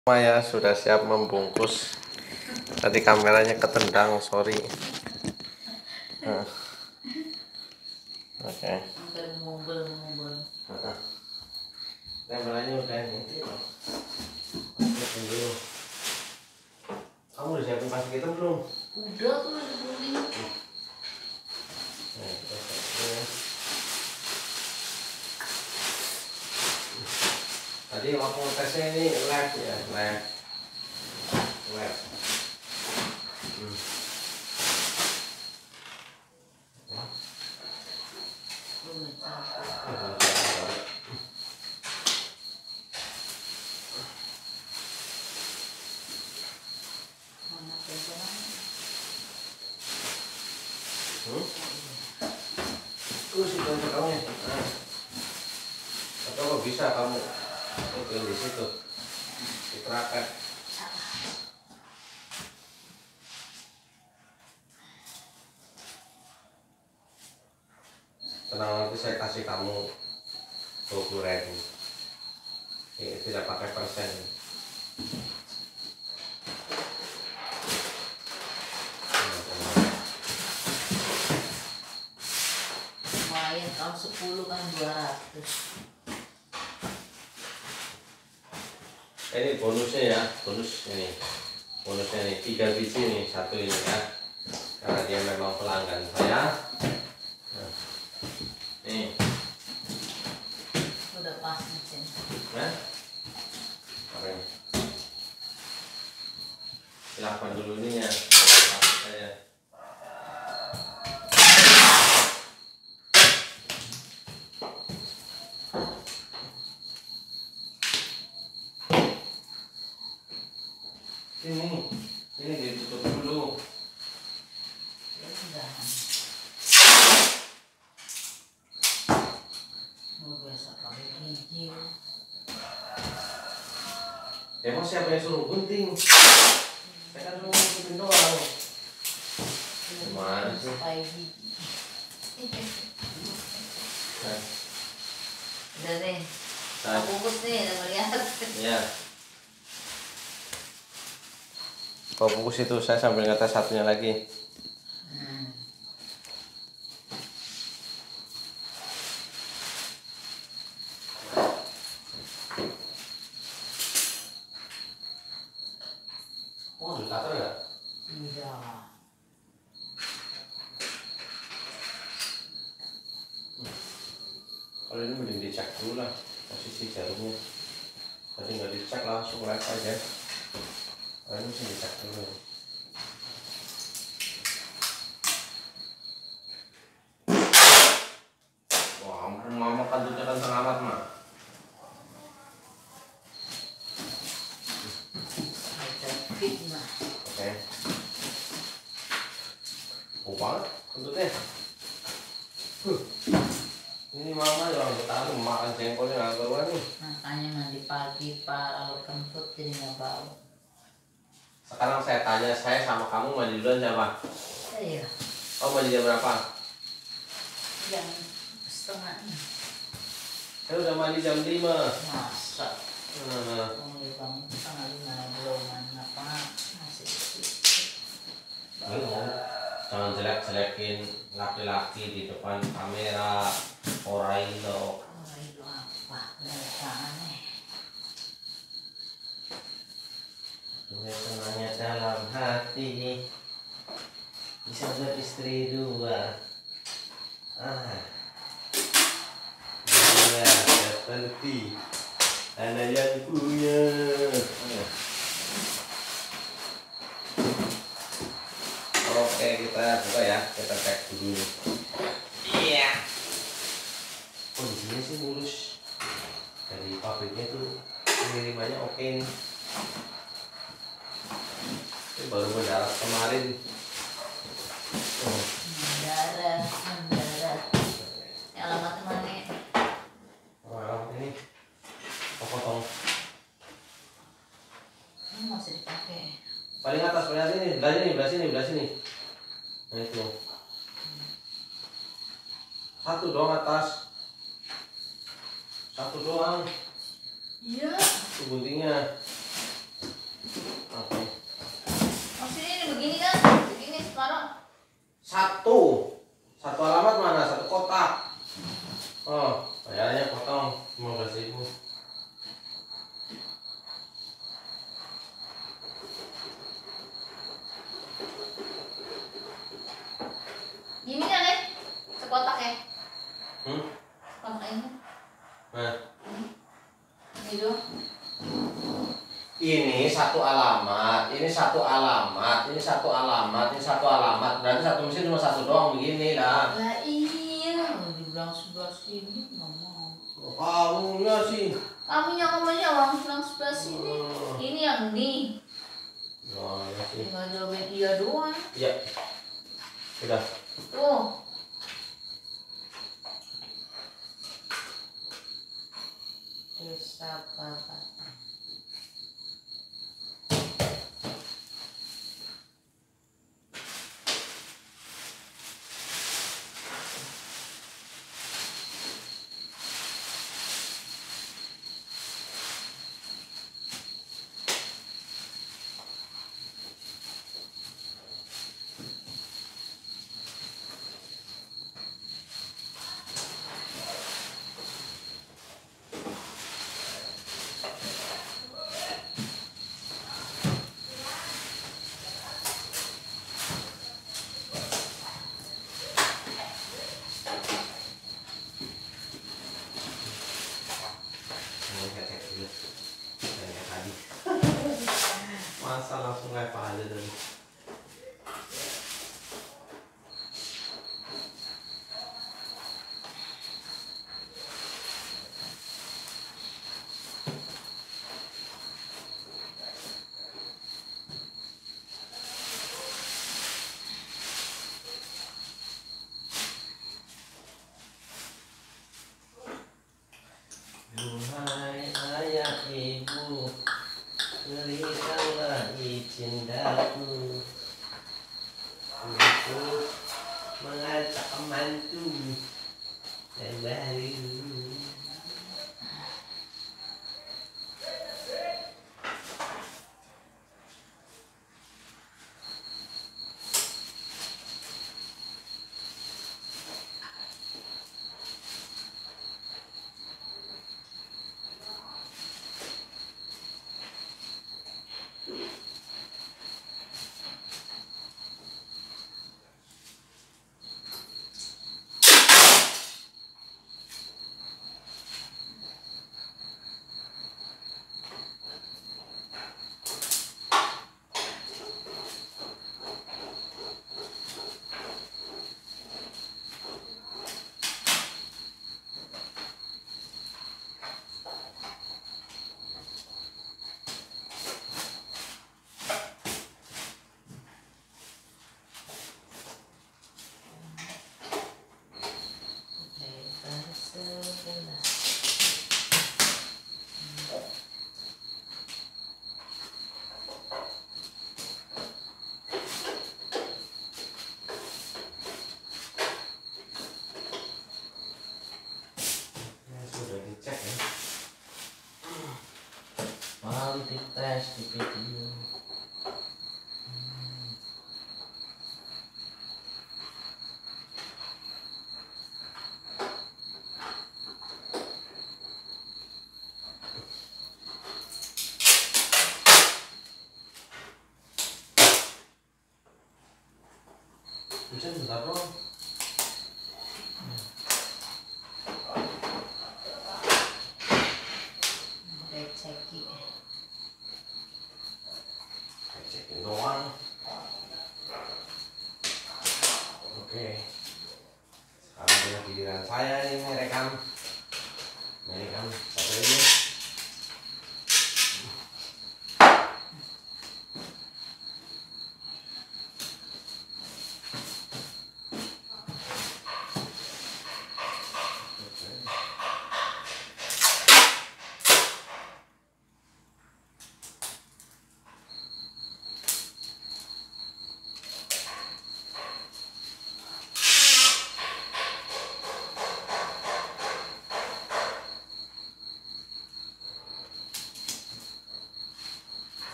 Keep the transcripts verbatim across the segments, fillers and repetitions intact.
Maya sudah siap membungkus. Tadi kameranya ketendang, sorry. Nah. Oke. Okay. Nah. Kameranya udah ini. Dulu. Kamu udah siapin plastik itu belum? Udah tuh udah beli. Nah, kita siapin. Tadi waktu tesnya ini lab ya, lab, lab. Hmm. Hmm? Terus itu untuk kamu ya. Nah. Atau kok bisa kamu itu di situ diterapkan. Tenang, nanti saya kasih kamu dua puluh ribu. Ini tidak pakai persen. Lumayan, kalau sepuluh kan dua ratus. Ini bonusnya ya, bonus ini, bonusnya nih tiga biji nih, satu ini ya, karena dia memang pelanggan saya. Nah, nih. Udah pas mesin. Nah, apa ini? Silakan dulu nih ya, saya. Ini, ini ditutup dulu. Ya udah. Mau biasa pakai gigi. Emang siapa yang suruh gunting? Saya kan cuma gunting doang. Gimana sih? Pakai gigi. Nah, Udah deh. nah, Aku bungkus nih, udah melihat. ya. Kalau bungkus itu saya sambil ngetes satunya lagi. Hmm. Oh, udah cutter ya? Iya. Kalau ini mending dicek dulu lah posisi jarumnya. Tadi nggak dicek langsung live aja. Kalau ini mesti dicek dulu. Wah, mama kantutnya kenceng amat mah. Fitnah. Oke. Oh banget kantutnya. Huh. Ini mama orang Betawi makan jengkolnya nggak keluar nih. Makanya mandi pagi pak, kalau kentut jadi nggak bau. Sekarang saya tanya, saya sama kamu mandi duluan siapa? Iya. Oh, mandi jam berapa? Jam setengah. Saya udah mandi jam lima. Masa? Nah, Kamu di bangun setengah lima belum apa masih sedikit. jangan jelek-jelekin laki-laki di depan kamera. Orailo. Oh itu apa? Mereka aneh. Punya senangnya dalam hati, bisa beristri dua. Ah, ya, seperti ada yang punya. Oke, kita buka ya, kita cek dulu. Iya. Kondisinya sih mulus. Dari pabriknya tuh pengirimannya oke nih. Ini baru mendarat kemarin. Oh. Mendarat, mendarat. Yang alamatnya mana? Oh, alamat ini aku potong. Ini masih dipakai. Paling atas, paling atas ini, belah sini, belah sini, belah sini. Nah itu. Satu doang atas. Satu doang. Iya. Itu guntingnya. Ini satu alamat, ini satu alamat, ini satu alamat, ini satu alamat. Berarti satu mesin cuma satu doang begini lah. Lah iya, dibilang sebelah sini nggak mau. Kamunya sih. Kamunya ngomongnya orang bilang sebelah sini. Hmm. Ini yang ini. Oh, ya sih. Tinggal jawabin iya doang. Iya. Sudah. Tuh. Terus apa Pak? Masa langsung live aja tadi. Duhai ayah ibu, berikanlah izin daku untuk mengajak mantu dan baru. Tes di video. Hujan bentar dong. Receki. Cekin doang. Oke. Sekarang dengan giliran saya nih merekam. Merekam satu lagi.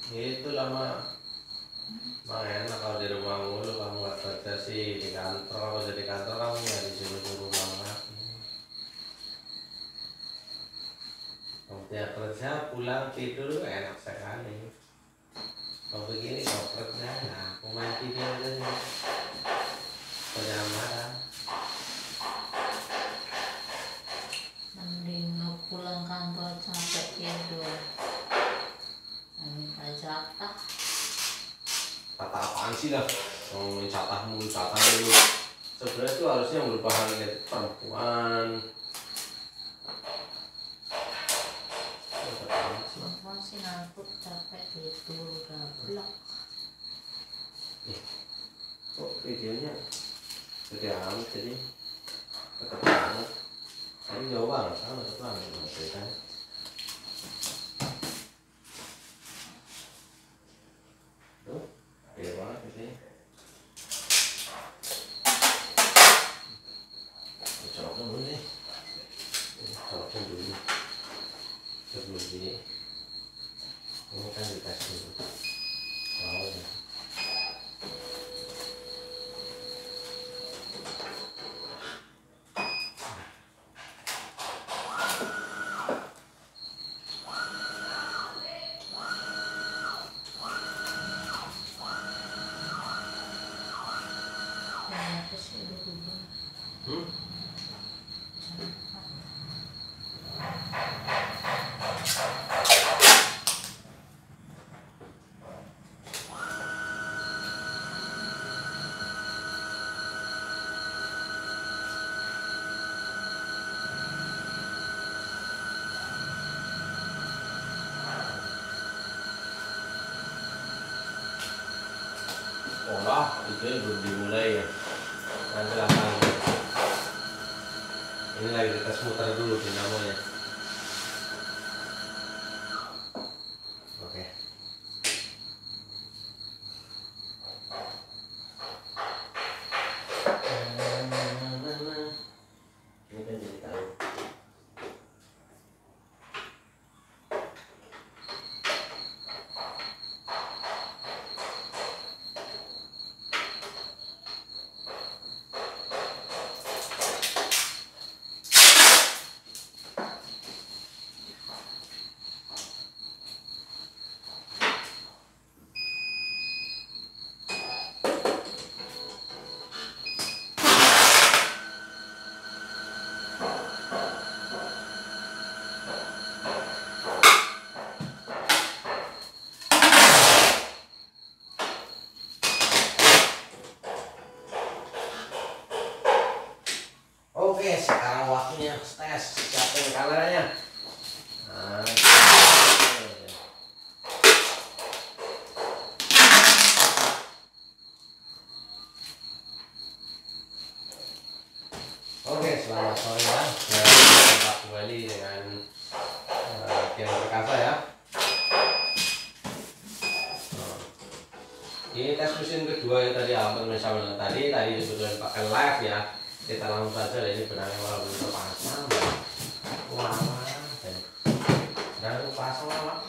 Itu lama. Emang enak kalau di rumah mulu, kamu nggak kerja sih di kantor. Kalau jadi kantor kamu nggak disuruh-suruh mama. Kamu tiap kerja pulang tidur enak sekali. Kalau begini kau kerja, nah aku main video aja nih. Jangan marah. Mending lu pulang kantor sampai tidur. Minta jatah. Kata apaan sih dah? Ngomongin jatah mulu, jatah mulu. Sebenarnya itu harusnya merupakan lihat perempuan. Perempuan sih ngantuk capek tidur udah belak. Kok videonya gede amat jadi deket banget. Tapi jauh banget, sama deket banget ceritanya. Tuh, gede banget ini. Coloknya dulu nih. Coloknya dulu. Sebelum ini. Ini kan dites dulu. Wow ya. Hmm? Oh lah, itu belum dimulai ya. Nanti akan ini lagi kita muter dulu dinamonya. Oke. Ini kan jadi tahu. Oke, sekarang waktunya tes. Siapin kameranya. Nah, oke, selamat sore ya. Saya Pak kembali dengan uh, Tiang Perkasa ya. Nah, ini tes mesin kedua yang tadi hampir misalnya tadi tadi sebetulnya pakai live ya. Kita langsung saja, ini benangnya malah belum terpasang. Lama dan pasang lama.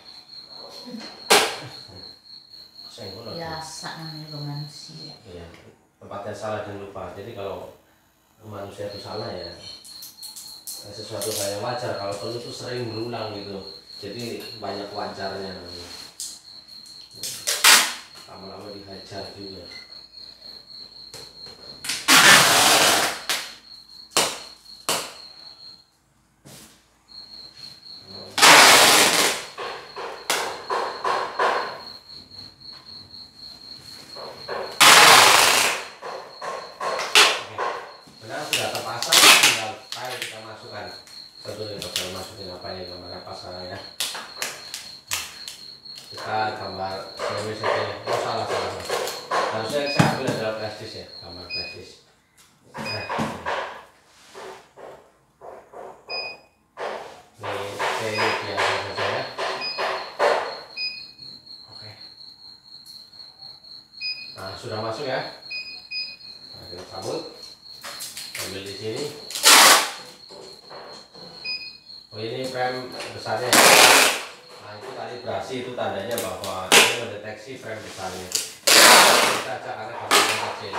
Biasa namanya manusia. Iya, tempatnya salah dan lupa. Jadi kalau manusia itu salah ya sesuatu hal yang wajar. Kalau perlu itu sering berulang gitu. Jadi banyak wajarnya. Lama-lama dihajar juga. Sudah terpasang, tinggal file kita masukkan. Tentunya kita masukin apa ini gambar pasangannya. Kita gambar ini saja. Oh salah salah. Harusnya saya ambil adalah plastis ya, gambar plastis. Nah, ini ini biasa saja ya. Oke. Nah sudah masuk ya. Nah, kita cabut. Ambil di sini. Oh ini frame besarnya ya. Nah itu tadi vibrasi itu tandanya bahwa ini mendeteksi frame besarnya. Kita saja karena gambarnya kecil.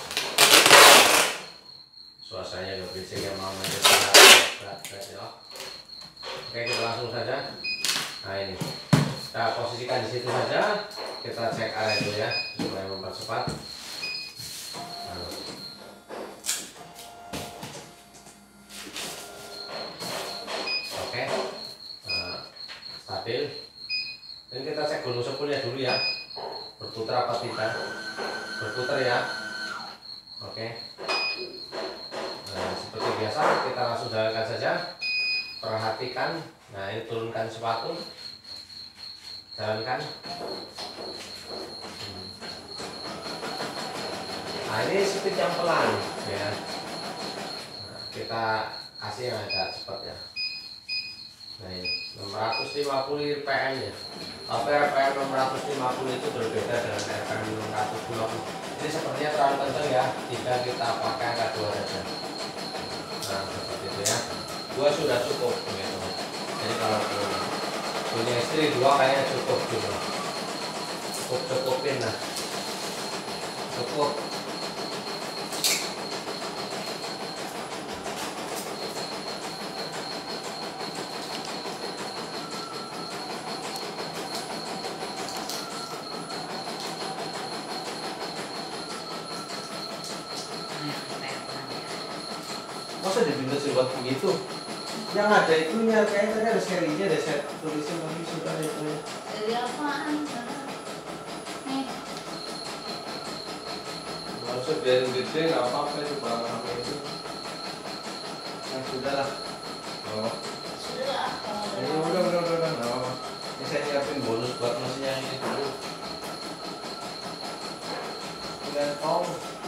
Suasananya udah berisik yang mau berat ya. Oke, kita langsung saja. Nah ini, kita posisikan di situ saja. Kita cek area dulu ya supaya mempercepat. Nah. Oke, nah, stabil. Dan kita cek gunung sepulnya dulu ya, berputar apa tidak? Berputar ya. Oke. Nah, seperti biasa kita langsung jalankan saja. Perhatikan. Nah, ini turunkan sepatu. Jalankan. Hmm. Nah, ini speed yang pelan ya. Nah, kita kasih yang agak cepat ya. Nah, ini enam ratus lima puluh R P M ya. Tapi R P M enam ratus lima puluh itu berbeda dengan R P M enam ratus lima puluh. Ini sepertinya terlalu kencang ya. Jika kita pakai angka dua saja. Nah, seperti itu ya. Dua sudah cukup gitu. Jadi kalau punya istri dua kayaknya cukup juga. Cukup cukupin lah. Cukup. Masa dibikin buat begitu? Yang ada itunya, kayaknya tadi ada serinya, ada set tulisnya lagi sudah ada itu. Jadi apaan? Nih. Kalau usah biarin gede, nggak apa-apa itu barang apa itu. Nah sudah lah. Oh. Sudah. Ini udah udah udah udah nggak apa-apa. Ini saya nyiapin bonus buat mesinnya ini dulu. Udah tong.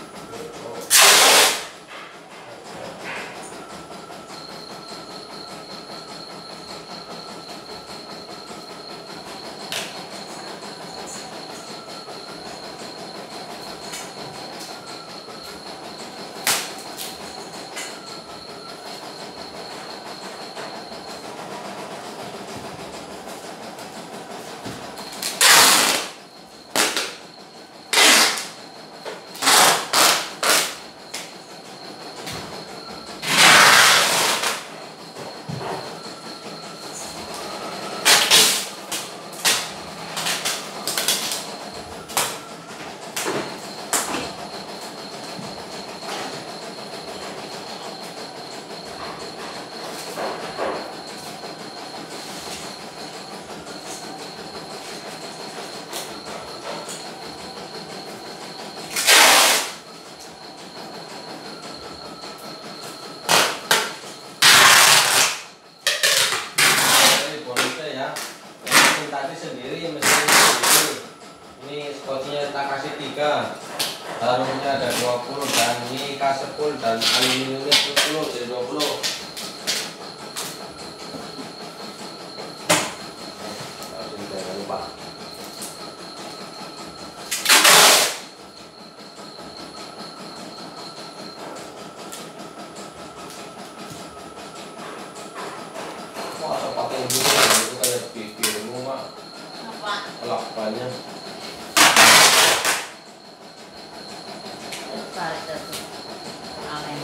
Harumnya ada dua puluh dan mica sepuluh dan aluminiumnya sepuluh jadi dua puluh. Jangan lupa. Masa pakai ini itu kayak pikirmu mak. Apa? Lakbannya. Baca tuh. Amin.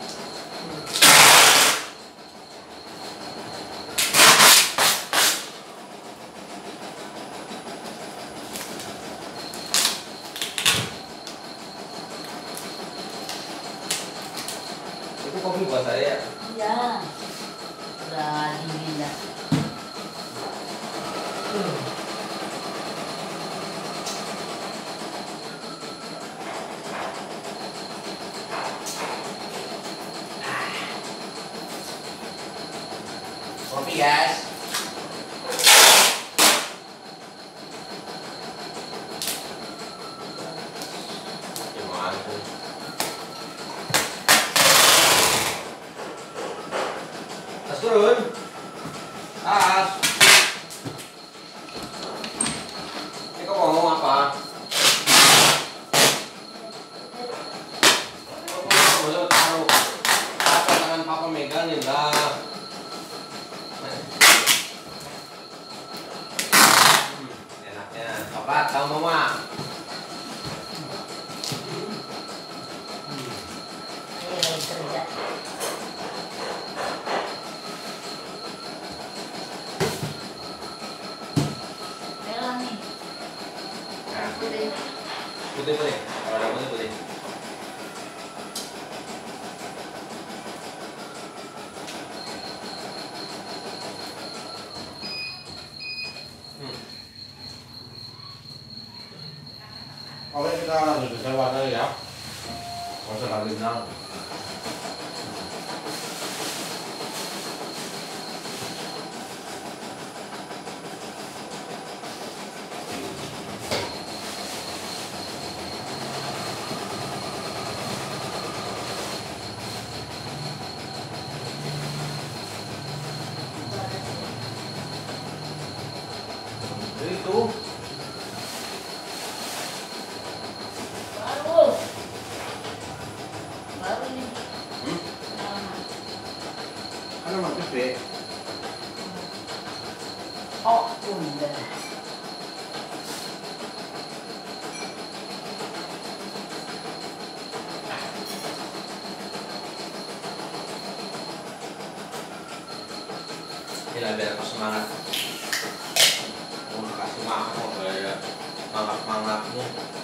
Itu kopi buat saya. Iya. Udah dingin dah. Hmm. Kopi guys. Gimana tuh? Tas turun. Tas. Ini kau ngomong apa? Kau mau taruh apa tangan papa megangin lah. Cepat kamu mah. Ayo lagi kerja. Merah nih. Putih. Putih putih. Kalau ada putih putih. Oke, kita lanjut ke warna ya. Masuk lagi benang. Itu Baru. Baru ini. hmm? Lama. Kan emang gede. Oh, udah. Inilah biar aku semangat. Mau kasih makan kayak semangat semangatnya.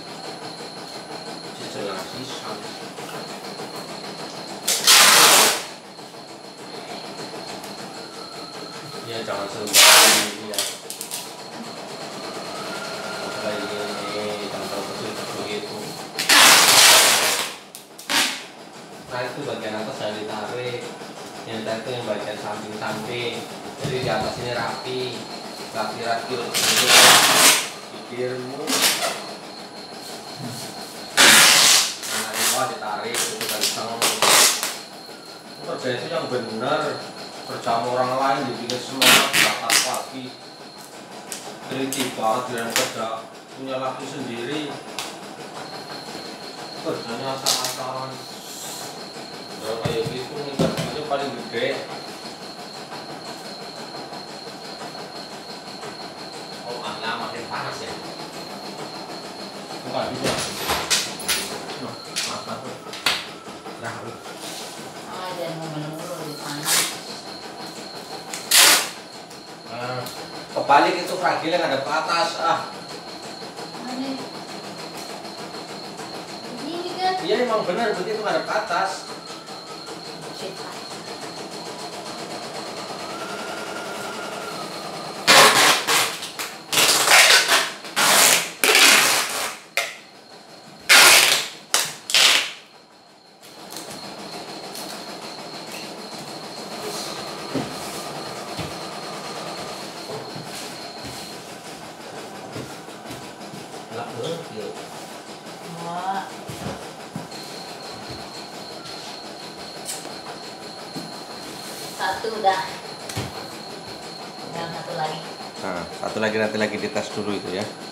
Jelas sih sama. Ya jangan sembari ini ya. Kayak ini contoh kecil begitu. Nah itu bagian atas yang ditarik, yang tadi itu yang bagian samping-samping. Jadi di atas ini rapi, rapi-rapi ini bibirmu. Nah di bawah ditarik, itu kencang. Kerja itu yang benar. Kerja sama orang lain dibikin semangat berangkat pagi. Teliti banget dengan kerja punya laki sendiri. Kerjanya asal-asalan. Kalau kayak gitu nih kerjanya paling gede. Oh mana makin panas ya? Bukan bisa. Noh, maaf maaf. Nah, Ah, jangan ngomong-ngomong lebih panas. nah, kebalik itu fragil yang ada ke atas ah. Mana? Begini kan? Iya emang benar begitu ada ke atas. Shit. Lap gitu. Wah. Satu udah. Tinggal satu lagi. Nah, satu lagi nanti lagi dites dulu itu ya.